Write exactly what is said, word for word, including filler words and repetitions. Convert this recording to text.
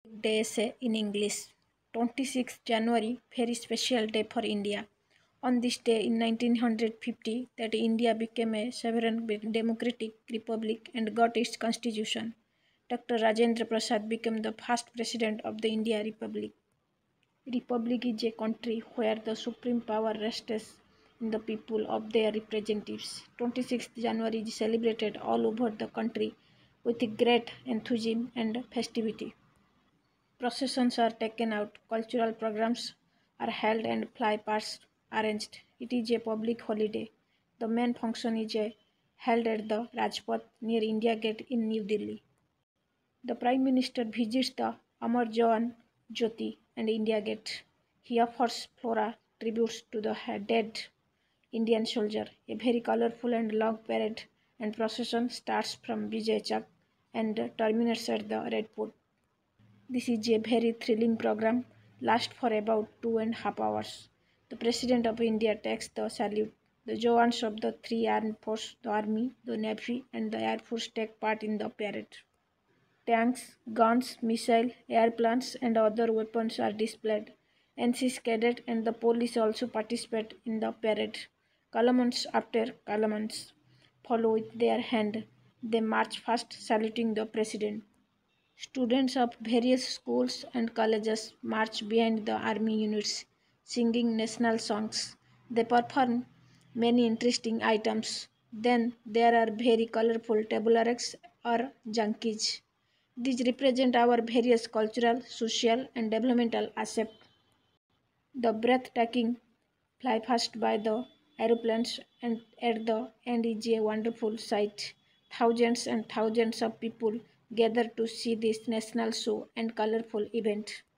Day essay in English. twenty-sixth January, very special day for India. On this day in nineteen fifty, that India became a sovereign democratic republic and got its constitution. Doctor Rajendra Prasad became the first president of the India Republic. Republic is a country where the supreme power rests in the people of their representatives. twenty-sixth January is celebrated all over the country with great enthusiasm and festivity. Processions are taken out, cultural programs are held, and fly-pasts arranged. It is a public holiday. The main function is a, held at the Rajpath near India Gate in New Delhi. The Prime Minister visits the Amar Jawan Jyoti and India Gate. He offers flora tributes to the dead Indian soldier. A very colorful and long parade and procession starts from Vijay Chak and terminates at the Red Fort. This is a very thrilling program, lasts for about two and a half hours. The President of India takes the salute. The Jawans of the three armed forces, the Army, the Navy, and the Air Force take part in the parade. Tanks, guns, missiles, airplanes, and other weapons are displayed. N C C cadets and the police also participate in the parade. Columns after columns follow with their hand. They march fast, saluting the President. Students of various schools and colleges march behind the army units, singing national songs. They perform many interesting items. Then there are very colorful tabularaks or junkies. These represent our various cultural, social, and developmental aspects. The breathtaking fly past by the aeroplanes and at the end is a wonderful sight. Thousands and thousands of people gather to see this national show and colorful event.